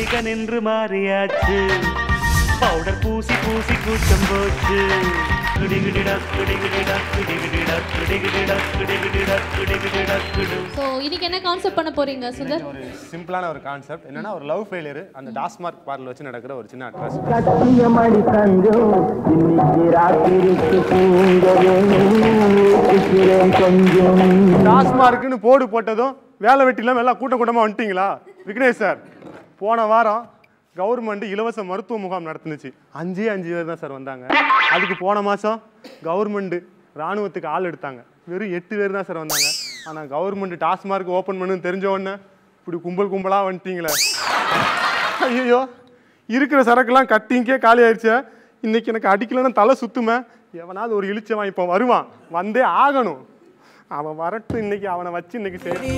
நடிகன் என்று மாறியாச்சு பவுடர் பூசி பூசி கூச்சம் போச்சு சோ இன்னைக்கு என்ன கான்செப்ட் பண்ண போறீங்க சுந்தர்? ஒரு சிம்பிளான ஒரு கான்செப்ட் என்னன்னா ஒரு லவ் ஃபெயிலியர் அந்த டாஸ்மார்க் பார்ல வச்சு நடக்கிற ஒரு சின்ன அட்ராசிட்டி. டாஸ்மார்க்னு போர்டு போட்டதும் வேலை வெட்டிலாம் எல்லாம் கூட்டமா வந்துட்டீங்களா? விக்னேஷ் சார், போன வாரம் கவர்மெண்ட் இலவச மருத்துவ முகாம் நடத்துனுச்சு. 5 பேர் தான் சார் வந்தாங்க. அதுக்கு போன மாதம் கவர்மெண்ட் இராணுவத்துக்கு ஆள் எடுத்தாங்க. வெறும் 8 பேர் தான் சார் வந்தாங்க. ஆனால் கவர்மெண்ட் டாஸ்மார்க் ஓப்பன் பண்ணுன்னு தெரிஞ்ச உடனே இப்படி கும்பலாக வந்துட்டீங்களே. ஐயோ, இருக்கிற சரக்குலாம் கட்டிங்கே காலி ஆயிடுச்சு. இன்னைக்கு எனக்கு அடிக்கலன்னு தலை சுத்துமே. எவனாவது ஒரு இழிச்சவன் இப்போ வருவான், வந்தே ஆகணும். அவன் வரட்டும், இன்னைக்கு அவனை வச்சு இன்னைக்கு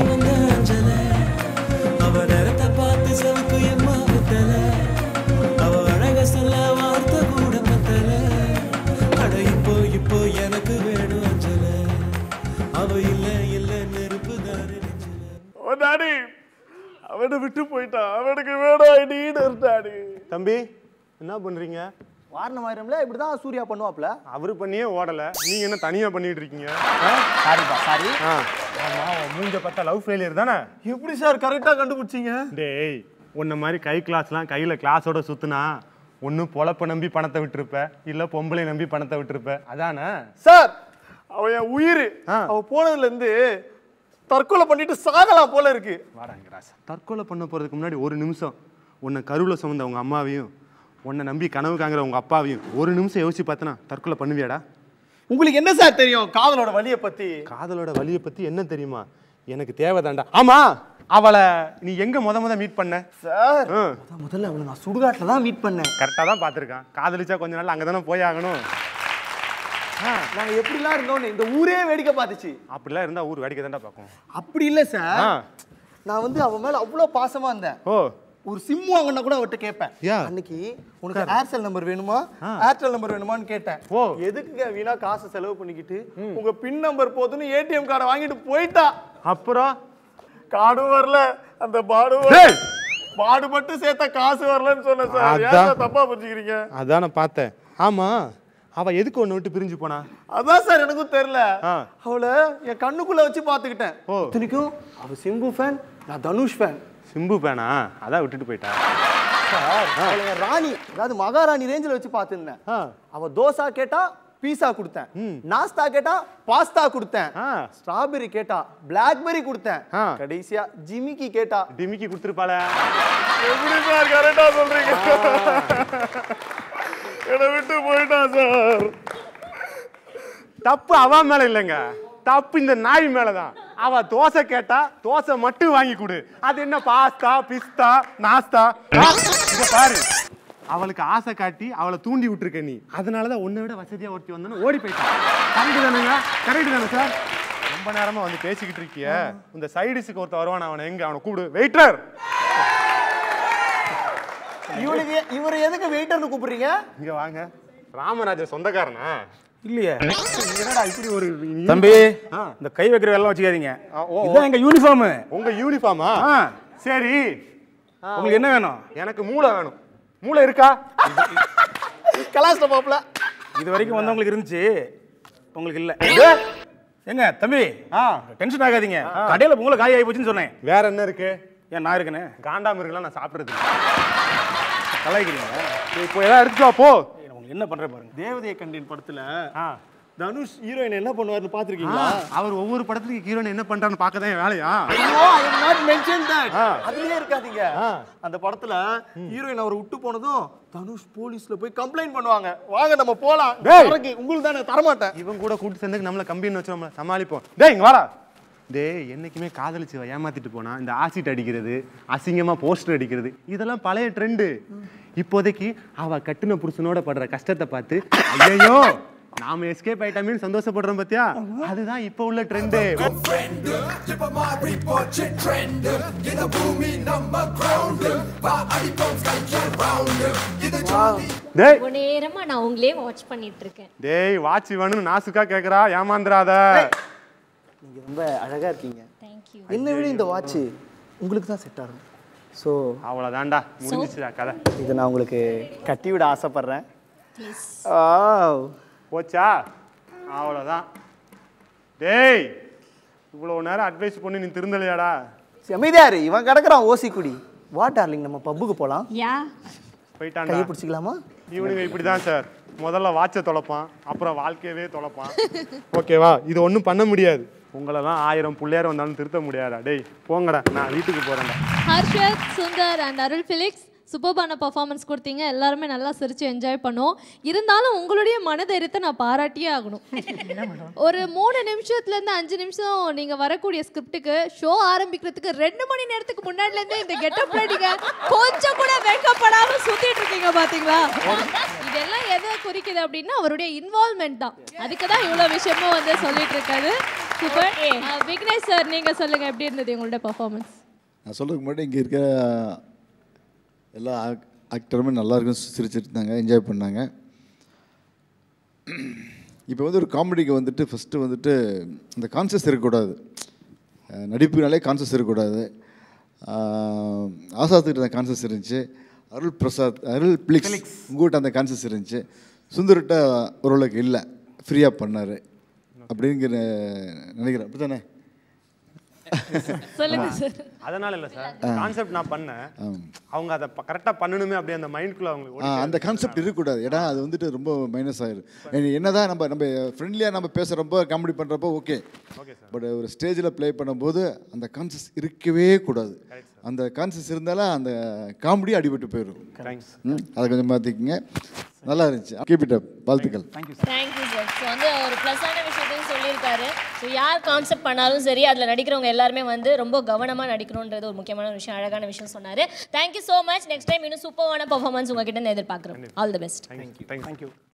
அவனை விட்டு போயிட்டான். அவனுக்கு வேணும். தம்பி என்ன பண்றீங்க? வாரணமாயிரம்ல இப்படிதான் சூர்யா பண்ணுவாப்ல. அவரு பண்ணியே ஓடல, நீங்க என்ன தனியா பண்ணிட்டு இருக்கீங்க? சாரி. ஆமா, மூஞ்ச பார்த்தா லவ் ஃபெயிலியர் தானே. எப்படி சார் கரெக்டா கண்டுபிடிச்சீங்க? டேய், உன்ன மாதிரி கை கிளாஸ்லாம் கையில கிளாஸோட சுத்துனா ஒன்னு பொழப்ப நம்பி பணத்தை விட்டுருப்ப, இல்ல பொம்பளை நம்பி பணத்தை விட்டுருப்ப. அதானே சார்? அவன் என் உயிர். அவ போனதுல இருந்து தற்கொலை பண்ணிட்டு சாகலாம் போல இருக்கு. வாடாங்க ராசா, தற்கொலை பண்ண போறதுக்கு முன்னாடி ஒரு நிமிஷம் உன்னை கருவுல சுமந்த உங்க அம்மாவையும் உன்னை நம்பி கனவு காங்கிற உங்க அப்பாவையும் ஒரு நிமிஷம் யோசிச்சு பார்த்தனா தற்கொலை பண்ணுவியாடா? உங்களுக்கு என்ன சார் தெரியும் காதலோட வலியை பத்தி? காதலோட வலியை பத்தி என்ன தெரியுமா? எனக்கு தேவைதான்டா. ஆமா, அவளை நீ எங்க முத மீட் பண்ண? சார், முதல்ல அவளை நான் சுடுகாட்டில் தான் மீட் பண்ணேன். கரெக்டாக தான் பார்த்துருக்கான். காதலிச்சா கொஞ்ச நாள் அங்கே தானே போய் ஆகணும். நாங்க எப்படிலாம் இருந்தோம்னு இந்த ஊரே வேடிக்கை பார்த்துச்சு. அப்படிலாம் இருந்தா ஊர் வேடிக்கை தான்டா பார்க்கும். அப்படி இல்லை சார், நான் வந்து அவன் மேல அவ்வளோ பாசமா இருந்தேன். ஒரு சிம் வாங்கினா கூட அவர்கிட்ட கேட்பேன். அன்னைக்கு உனக்கு ஏர்செல் நம்பர் வேணுமா, ஏர்டெல் நம்பர் வேணுமான்னு கேட்டேன். எதுக்குங்க வீணா காசு செலவு பண்ணிக்கிட்டு, உங்க பின் நம்பர் போதுன்னு ஏடிஎம் கார்டை வாங்கிட்டு போயிட்டா. அப்புறம் கார்டும் வரல, அந்த பாடுபட்டு சேர்த்த காசு வரலன்னு சொன்ன சார். ஏன் தப்பா புரிஞ்சுக்கிறீங்க? அதான் நான் பார்த்தேன். ஆமா, அவ எதுக்கு ஒன்னு விட்டு பிரிஞ்சு போனா? அதான் சார் எனக்கும் தெரியல. அவளை என் கண்ணுக்குள்ள வச்சு பாத்துக்கிட்டேன். இத்தனைக்கும் அவ சிம்பு ஃபேன், நான் தனுஷ் ஃபேன். சிம்பு ஃபேனா? அதான் விட்டுட்டு போயிட்டா சார். ராணி, அதாவது மகாராணி ரேஞ்சில் வச்சு பார்த்துருந்தேன். அவ தோசா கேட்டா பீஸா கொடுத்தேன், நாஸ்தா கேட்டா பாஸ்தா கொடுத்தேன், ஸ்ட்ராபெரி கேட்டா பிளாக்பெரி கொடுத்தேன், கடைசியா ஜிமிக்கி கேட்டா டிமிக்கி கொடுத்துருப்பாள. எப்படி சார் கரெக்டா சொல்றீங்க? என்னை விட்டு போயிட்டான் சார். தப்பு அவ மேல இல்லைங்க, தப்பு இந்த நாய் மேலதான். அவ தோசை கேட்டா தோசை மட்டும் வாங்கி கொடு. அது என்ன பாஸ்தா பிஸ்தா நாஸ்தா? இங்க பாரு, அவளுக்கு ஆசை காட்டி அவளை தூண்டி விட்டுருக்க நீ. அதனாலதான் உன்னை விட வசதியா ஒருத்தி வந்தோன்னு ஓடி போயிட்டான். கரெக்ட் தானுங்க? கரெக்ட் தானே சார்? ரொம்ப நேரமா வந்து பேசிக்கிட்டு இருக்கிய. இந்த சைடிஸுக்கு ஒருத்த வருவான், அவனை எங்க? அவனை கூப்பிடு. வெயிட்டர். இவரை எதுக்கு வெயிட்டர்னு கூப்பிடுறீங்க? இங்க வாங்க. ராமராஜ சொந்தக்காரனா? இல்லையே. என்னடா இப்படி ஒரு தம்பி, இந்த கை வைக்கிற வேலை வச்சுக்காதீங்க. இதான் எங்க யூனிஃபார்ம். உங்க யூனிஃபார்மா? சரி, உங்களுக்கு என்ன வேணும்? எனக்கு மூளை வேணும். மூளை இருக்கா? கலாஸ்ல பாப்பல. இது வரைக்கும் வந்தவங்களுக்கு இருந்துச்சு, உங்களுக்கு இல்ல. எங்க தம்பி, டென்ஷன் ஆகாதீங்க. கடையில உங்களை காய் ஆகி போச்சுன்னு சொன்னேன். வேற என்ன இருக்கு? ஏன் நான் இருக்கேன்னு காண்டாம இருக்கலாம். நான் சாப்பிடுறது கலாய்க்கிறீங்க. இப்போ ஏதாவது எடுத்துக்கோ போ. உங்களுக்கு என்ன பண்ற பாருங்க. தேவதைய கண்டேன் படத்துல தனுஷ் ஹீரோயின் என்ன பண்ணுவாருன்னு பாத்துருக்கீங்களா? அவர் ஒவ்வொரு படத்துக்கு ஹீரோயின் என்ன பண்றான்னு பார்க்கதான் என் வேலையா? அதுலயே இருக்காதீங்க. அந்த படத்துல ஹீரோயின் அவர் விட்டு போனதும் தனுஷ் போலீஸ்ல போய் கம்ப்ளைண்ட் பண்ணுவாங்க. வாங்க நம்ம போலாம். உங்களுக்கு தானே தரமாட்டேன். இவன் கூட கூட்டு சேர்ந்து நம்மள கம்பின்னு வச்சு நம்மள சமாளிப்போம். டேய் இங்க வாடா. டேய், என்னைக்குமே காதலிச்சு ஏமாத்திட்டு போனா இந்த ஆசிட் அடிக்கிறது, அசிங்கமா போஸ்டர் அடிக்கிறது, இதெல்லாம் பழைய ட்ரெண்டு. இப்போதைக்கு அவ கட்டுன புருஷனோட படுற கஷ்டத்தை பார்த்து ஐயோ நாம எஸ்கேப் ஆயிட்டாமேன்னு சந்தோஷப்படுறோம் பாத்தியா? அதுதான் இப்ப உள்ள ட்ரெண்டு. டேய், நேரமா நான் உங்களே வாட்ச் பண்ணிட்டு இருக்கேன். டேய், வாட்ச் வேணும்னு நாசுக்கா கேக்குறா, ஏமாந்துராத. நீங்க ரொம்ப அழகா இருக்கீங்க. Thank you. என்ன விட இந்த வாட்ச் உங்களுக்கு தான் செட் ஆகும். ஸோ அவ்வளோதான்டா முடிஞ்சிச்சுடா கதை. இது நான் உங்களுக்கு கட்டி விட ஆசைப்படுறேன். போச்சா? அவ்வளோதான். டேய் இவ்வளோ நேரம் அட்வைஸ் பண்ணி நீ திருந்தலையாடா? செமிதாரு இவன் கிடக்குறான் ஓசி குடி. வா டார்லிங் நம்ம பப்புக்கு போகலாம். போயிட்டான். கையை பிடிச்சிக்கலாமா? இவனுங்க இப்படி தான் சார், முதல்ல வாட்சை தொலைப்பான், அப்புறம் வாழ்க்கையவே தொலைப்பான். ஓகேவா? இது ஒன்றும் பண்ண முடியாது. உங்களெல்லாம் 1000 பிள்ளையார் வந்தாலும் திருத்த முடியாதா? டேய் போங்கடா, நான் வீட்டுக்கு போகிறேன்டா. ஹர்ஷத், சுந்தர் அண்ட் அருள் ஃபிலிக்ஸ் சூப்பர்பான பர்ஃபார்மன்ஸ் கொடுத்தீங்க. எல்லாருமே நல்லா சிரிச்சு என்ஜாய் பண்ணோம். இருந்தாலும் உங்களுடைய மனதைரியத்தை நான் பாராட்டியே ஆகணும். ஒரு 3 நிமிஷத்துலேருந்து 5 நிமிஷம் நீங்கள் வரக்கூடிய ஸ்கிரிப்டுக்கு ஷோ ஆரம்பிக்கிறதுக்கு 2 மணி நேரத்துக்கு முன்னாடிலேருந்தே இந்த கெட்டப்ல நீங்கள் கொஞ்சம் கூட வெட்கப்படாமல் சுற்றிட்டு இருக்கீங்க பார்த்தீங்களா? இதெல்லாம் எதை குறிக்குது அப்படின்னா அவருடைய இன்வால்மெண்ட் தான். அதுக்கு தான் இவ்வளோ விஷயமும் வந்து சொல்லிட்டு இருக்காரு. சூப்பர். விக்னேஷ் சார் நீங்கள் சொல்லுங்கள், எப்படி இருந்தது உங்களோட பர்ஃபார்மன்ஸ்? நான் சொல்கிறதுக்கு முன்னாடி இங்கே இருக்க எல்லா ஆக்டருமே நல்லா இருக்கும், சிரிச்சிட்டு இருந்தாங்க, என்ஜாய் பண்ணாங்க. இப்போ வந்து ஒரு காமெடிக்கு வந்துட்டு ஃபஸ்ட்டு வந்துட்டு இந்த கான்சியஸ் இருக்கக்கூடாது. நடிப்புனாலே கான்சியஸ் இருக்கக்கூடாது. ஆசாத்துக்கிட்ட அந்த கான்சியஸ் இருந்துச்சு. அருள் பிளிக்ஸ் உங்கள்கிட்ட அந்த கான்சியஸ் இருந்துச்சு. சுந்தர்கிட்ட ஓரளவுக்கு இல்லை, ஃப்ரீயாக பண்ணார் அப்படிங்கிற நினைக்கிறேன். அப்படி தானே? சொல்லுங்க சார். அதனால இல்லை சார், கான்செப்ட் நான் பண்ணேன், அவங்க அதை கரெக்டாக பண்ணணுமே அப்படியே அந்த மைண்ட்குள்ளே அவங்களுக்கு அந்த கான்செப்ட் இருக்கக்கூடாது. ஏன்னா அது வந்துட்டு ரொம்ப மைனஸ் ஆயிடும். என்னதான் நம்ம ஃப்ரெண்ட்லியாக நம்ம பேசுகிறப்போ காமெடி பண்ணுறப்போ ஓகே, பட் ஒரு ஸ்டேஜில் ப்ளே பண்ணும்போது அந்த கான்சியஸ் இருக்கவே கூடாது. அந்த கான்சியஸ் இருந்தாலும் அந்த காமெடி அடிபட்டு போயிடும். அதை கொஞ்சம் மாற்றிக்கிங்க. நல்லா இருந்துச்சு. Keep it up. வாழ்த்துக்கள். Thank you sir. ஸோ வந்து ஒரு ப்ளஸ்ஸான விஷயத்தையும் சொல்லியிருக்காரு. ஸோ யார் கான்செப்ட் பண்ணாலும் சரி, அதில் நடிக்கிறவங்க எல்லாருமே வந்து ரொம்ப கவனமாக நடிக்கணுன்றது ஒரு முக்கியமான விஷயம், அழகான விஷயம் சொன்னார். Thank you so much. Next time இன்னும் சூப்பரான பர்ஃபார்மன்ஸ் உங்ககிட்ட எதிர்பார்க்குறோம். All the best. தேங்க்யூ.